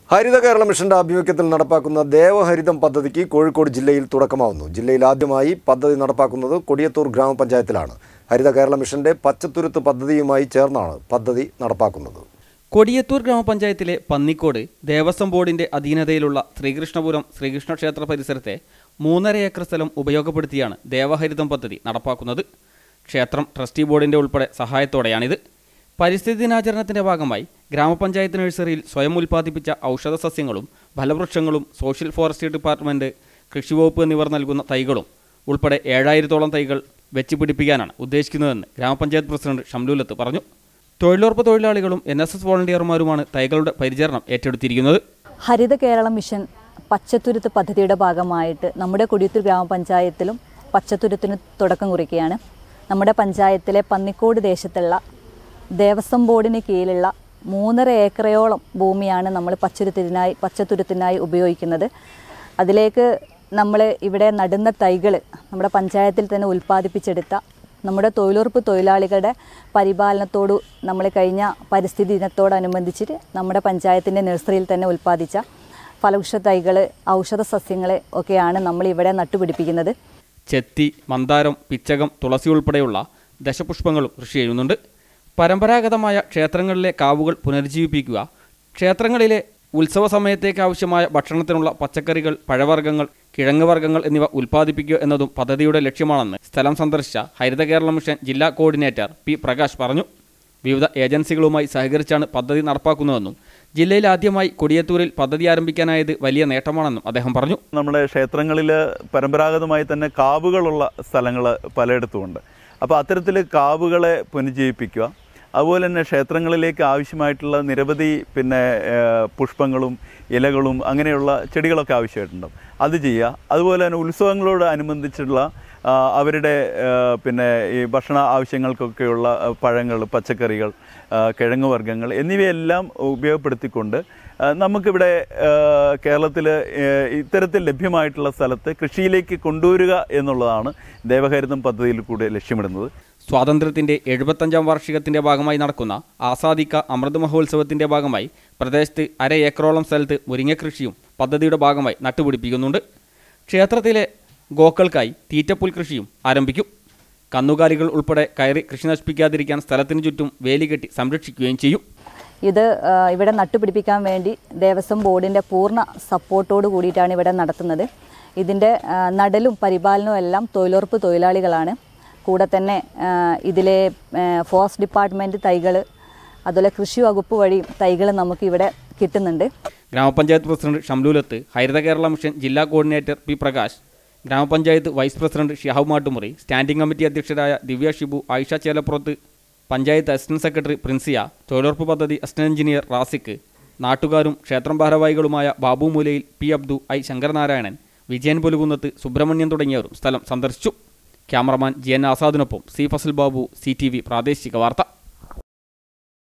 ഹരിത കേരള മിഷന്റെ ആഭിമുഖ്യത്തിൽ നടപ്പാക്കുന്ന ദേവഹരിതം പദ്ധതിക്ക് കോഴിക്കോട് ജില്ലയിൽ തുടക്കമാവുന്നു. ജില്ലയിൽ ആദ്യമായി പദ്ധതി നടപ്പാക്കുന്നത് കൊടിയത്തൂർ ഗ്രാമപഞ്ചായത്തിലാണ്. ഹരിത കേരള മിഷന്റെ പച്ചത്തുരുത്ത് പദ്ധതിയുമായി ചേർന്നാണ് പദ്ധതി നടപ്പാക്കുന്നത്. കൊടിയത്തൂർ ഗ്രാമപഞ്ചായത്തിലെ പന്നിക്കോട് ദേവസ്വം ബോർഡിന്റെ അധീനതയിലുള്ള ശ്രീകൃഷ്ണപുരം ശ്രീകൃഷ്ണ ക്ഷേത്ര പരിസരത്തെ 3.5 ഏക്കർ സ്ഥലം ഉപയോഗപ്പെടുത്തിയാണ് ദേവഹരിതം പദ്ധതി നടപ്പാക്കുന്നത്. ക്ഷേത്രം ട്രസ്റ്റി ബോർഡിന്റെ ഉൾപ്പെടെ സഹായത്തോടെയാണിത്. പരിസ്ഥിതി ദിനാചരണത്തിന്റെ ഭാഗമായി ഗ്രാമപഞ്ചായത്ത് നഴ്സറിയിൽ സ്വയം ഉൽപ്പാദിപ്പിച്ച ഔഷധ സസ്യങ്ങളും ഫലവൃക്ഷങ്ങളും സോഷ്യൽ ഫോറസ്ട്രി ഡിപ്പാർട്ട്മെന്റ്, കൃഷിവകുപ്പ് എന്നിവർ നൽകുന്ന തൈകളും ഉൾപ്പെടെ 7000-ഓളം തൈകൾ വെച്ച് പിടിപ്പിക്കാനാണ് ഉദ്ദേശിക്കുന്നതെന്ന് ഗ്രാമപഞ്ചായത്ത് പ്രസിഡന്റ് ഷംലൂലത്ത് പറഞ്ഞു. തൊഴിലുറപ്പ് തൊഴിലാളികളും NSS വോളണ്ടിയർമാരുമാണ് തൈകളുടെ പരിചരണം ഏറ്റെടുത്തിരിക്കുന്നത്. ഹരിത കേരള മിഷൻ പച്ചത്തുരുത്ത് പദ്ധതിയുടെ ഭാഗമായിട്ട് നമ്മുടെ കൊടിയത്തൂർ ഗ്രാമപഞ്ചായത്തിലും പച്ചത്തുരുത്തിന് തുടക്കം കുറിക്കുകയാണ്. നമ്മുടെ പഞ്ചായത്തിലെ പന്നിക്കോട് ദേശത്തുള്ള ദേവസ്വം ബോർഡിന് കീഴിലുള്ള 3.5 ഏക്കറോളം ഭൂമിയാണ് നമ്മൾ പച്ചത്തുരുത്തിനായി ഉപയോഗിക്കുന്നത്. അതിലേക്ക് നമ്മൾ ഇവിടെ നടുന്ന തൈകൾ നമ്മുടെ പഞ്ചായത്തിൽ തന്നെ ഉൽപ്പാദിപ്പിച്ചെടുത്ത നമ്മുടെ തൊഴിലുറപ്പ് തൊഴിലാളികളുടെ പരിപാലനത്തോട് നമ്മൾ കഴിഞ്ഞ പരിസ്ഥിതി ദിനത്തോടനുബന്ധിച്ചിട്ട് നമ്മുടെ പഞ്ചായത്തിൻ്റെ നഴ്സറിയിൽ തന്നെ ഉൽപ്പാദിച്ച ഫലവൃക്ഷ തൈകൾ, ഔഷധ സസ്യങ്ങൾ ഒക്കെയാണ് നമ്മൾ ഇവിടെ നട്ടുപിടിപ്പിക്കുന്നത്. ചെത്തി, മന്ദാരം, പിച്ചകം, തുളസി ഉൾപ്പെടെയുള്ള ദശപുഷ്പങ്ങളും കൃഷി ചെയ്യുന്നുണ്ട്. പരമ്പരാഗതമായ ക്ഷേത്രങ്ങളിലെ കാവുകൾ പുനരുജ്ജീവിപ്പിക്കുക, ക്ഷേത്രങ്ങളിലെ ഉത്സവ സമയത്തേക്ക് ആവശ്യമായ ഭക്ഷണത്തിനുള്ള പച്ചക്കറികൾ, പഴവർഗ്ഗങ്ങൾ, കിഴങ്ങ് വർഗ്ഗങ്ങൾ എന്നിവ ഉൽപ്പാദിപ്പിക്കുക എന്നതും പദ്ധതിയുടെ ലക്ഷ്യമാണെന്ന് സ്ഥലം സന്ദർശിച്ച ഹരിത കേരള മിഷൻ ജില്ലാ കോർഡിനേറ്റർ പി പ്രകാശ് പറഞ്ഞു. വിവിധ ഏജൻസികളുമായി സഹകരിച്ചാണ് പദ്ധതി നടപ്പാക്കുന്നതെന്നും ജില്ലയിൽ ആദ്യമായി കൊടിയത്തൂരിൽ പദ്ധതി ആരംഭിക്കാനായത് വലിയ നേട്ടമാണെന്നും അദ്ദേഹം പറഞ്ഞു. നമ്മുടെ ക്ഷേത്രങ്ങളിൽ പരമ്പരാഗതമായി തന്നെ കാവുകളുള്ള സ്ഥലങ്ങൾ പലയിടത്തുമുണ്ട്. അപ്പോൾ അത്തരത്തിൽ കാവുകളെ പുനരുജ്ജീവിപ്പിക്കുക, അതുപോലെ തന്നെ ക്ഷേത്രങ്ങളിലേക്ക് ആവശ്യമായിട്ടുള്ള നിരവധി പുഷ്പങ്ങളും ഇലകളും അങ്ങനെയുള്ള ചെടികളൊക്കെ ആവശ്യമായിട്ടുണ്ടാവും, അത് ചെയ്യുക. അതുപോലെ തന്നെ ഉത്സവങ്ങളോട് അനുബന്ധിച്ചുള്ള അവരുടെ ഈ ഭക്ഷണ ആവശ്യങ്ങൾക്കൊക്കെയുള്ള പഴങ്ങൾ, പച്ചക്കറികൾ, കിഴങ്ങ് വർഗ്ഗങ്ങൾ എന്നിവയെല്ലാം ഉപയോഗപ്പെടുത്തിക്കൊണ്ട് നമുക്കിവിടെ കേരളത്തിൽ ഇത്തരത്തിൽ ലഭ്യമായിട്ടുള്ള സ്ഥലത്ത് കൃഷിയിലേക്ക് കൊണ്ടുവരിക എന്നുള്ളതാണ് ദേവഹരിതം പദ്ധതിയിൽ കൂടെ ലക്ഷ്യമിടുന്നത്. സ്വാതന്ത്ര്യത്തിൻ്റെ 75-ാം വാർഷികത്തിൻ്റെ ഭാഗമായി നടക്കുന്ന ആസാദിക്ക അമൃത് മഹോത്സവത്തിൻ്റെ ഭാഗമായി പ്രദേശത്ത് 1/2 ഏക്കറോളം സ്ഥലത്ത് മുരിങ്ങക്കൃഷിയും പദ്ധതിയുടെ ഭാഗമായി നട്ടുപിടിപ്പിക്കുന്നുണ്ട്. ക്ഷേത്രത്തിലെ ഗോക്കൾക്കായി തീറ്റപ്പുൽ കൃഷിയും ആരംഭിക്കും. കന്നുകാലികൾ ഉൾപ്പെടെ കയറി കൃഷി നശിപ്പിക്കാതിരിക്കാൻ സ്ഥലത്തിന് ചുറ്റും വേലി കെട്ടി സംരക്ഷിക്കുകയും ചെയ്യും. ഇത് ഇവിടെ നട്ടുപിടിപ്പിക്കാൻ വേണ്ടി ദേവസ്വം ബോർഡിൻ്റെ പൂർണ്ണ സപ്പോർട്ടോട് കൂടിയിട്ടാണ് ഇവിടെ നടത്തുന്നത്. ഇതിൻ്റെ നടലും പരിപാലനവും എല്ലാം തൊഴിലുറപ്പ് തൊഴിലാളികളാണ്. കൂടെ തന്നെ ഇതിലെ ഫോറസ്റ്റ് ഡിപ്പാർട്ട്മെൻറ്റ് തൈകൾ, അതുപോലെ കൃഷി വകുപ്പ് വഴി തൈകൾ നമുക്കിവിടെ കിട്ടുന്നുണ്ട്. ഗ്രാമപഞ്ചായത്ത് പ്രസിഡന്റ് ഷംലൂലത്ത്, ഹരിത കേരള മിഷൻ ജില്ലാ കോർഡിനേറ്റർ പി പ്രകാശ്, ഗ്രാമപഞ്ചായത്ത് vice president Shihab Mattumuri, standing committee അധ്യക്ഷരായ ദിവ്യ ഷിബു, ആയിഷ ചേലപ്പുറത്ത്, പഞ്ചായത്ത് അസിസ്റ്റന്റ് സെക്രട്ടറി പ്രിൻസിയ, തൊഴിലുറപ്പ് പദ്ധതി അസിസ്റ്റന്റ് എഞ്ചിനീയർ റാസിക്ക്, നാട്ടുകാരും ക്ഷേത്രം ഭാരവാഹികളുമായ ബാബു മൂലയിൽ, പി അബ്ദു, ഐ ശങ്കരനാരായണൻ, വിജയൻ പുലുകുന്നത്ത്, സുബ്രഹ്മണ്യൻ തുടങ്ങിയവരും സ്ഥലം സന്ദർശിച്ചു. ക്യാമറമാൻ GN ആസാദിനൊപ്പം സി ഫസൽ ബാബു, CTV പ്രാദേശിക വാർത്ത.